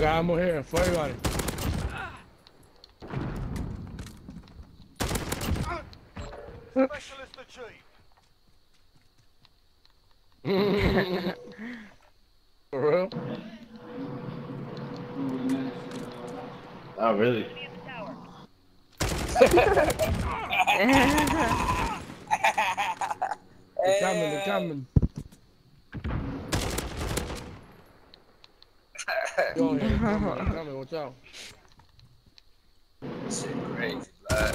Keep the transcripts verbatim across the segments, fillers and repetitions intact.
got ammo here. For everybody. Specialist achieved. For real? Oh, really? They're coming, they're coming. Go ahead, they're coming, they're coming, watch out. Shit crazy, blood.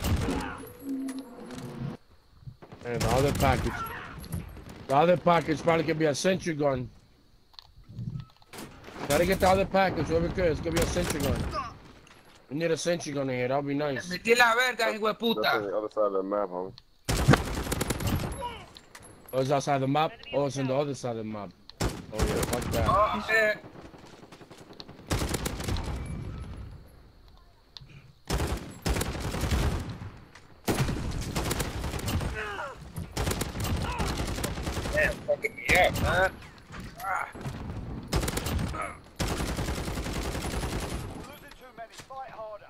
And the other package. The other package probably could be a sentry gun. Gotta get the other package, whoever cares. It's gonna be a sentry gun. We need a sentry gun in here, that'll be nice. Metí la verga, hijo de That's on puta. the other side of the map, homie. Oh, it's outside the map? Oh, it's on the other side of the map. Oh yeah, fuck that. Oh, eh. Damn, fucking me up, man. Ah. Losing too many. Fight harder.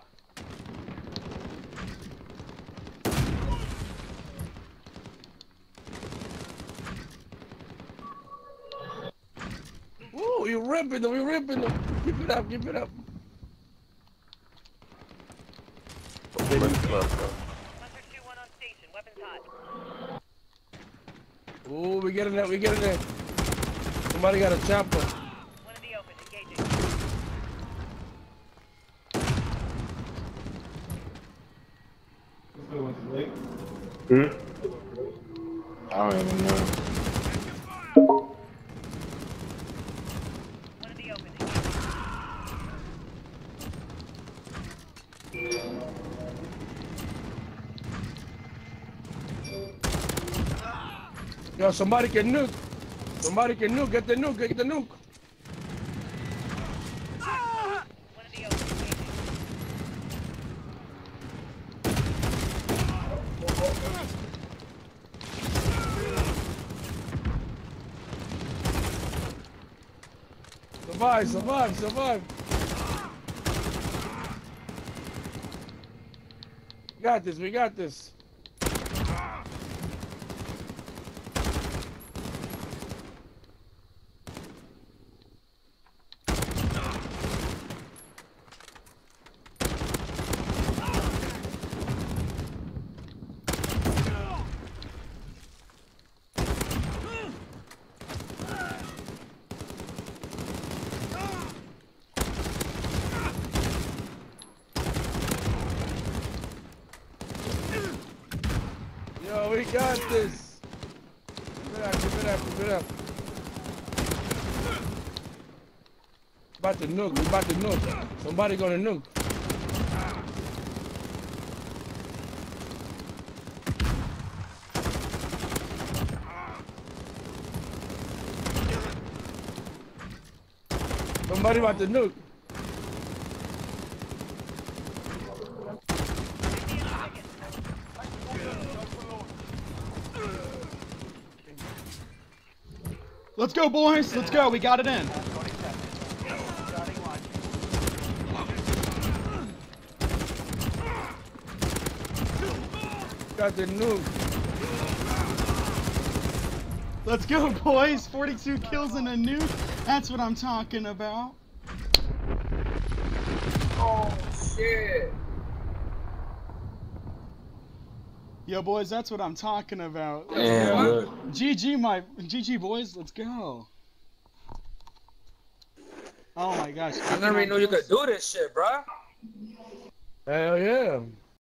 Ooh, you're ripping them, you're ripping them. Keep it up, keep it up. Let's go, bro. Ooh, we getting that, we getting that. Somebody got a chopper. One in the open, engaging. Hmm? I don't even know. One in the open, Yo, somebody can nuke. Somebody can nuke, get the nuke, get the nuke. one in the open, engaging. Survive, survive, survive. We got this, we got this. Yo, we got this. Give it up, give it up, give it up. About to nuke, we about to nuke. Somebody gonna nuke. Somebody about to nuke. Let's go, boys. Let's go. We got it in. Got the nuke. Let's go, boys. forty-two kills and a nuke. That's what I'm talking about. Oh, shit. Yo, boys, that's what I'm talking about. Damn, look. G G, my G G, boys. Let's go. Oh my gosh. I never even knew you could do this shit, bro. Hell yeah.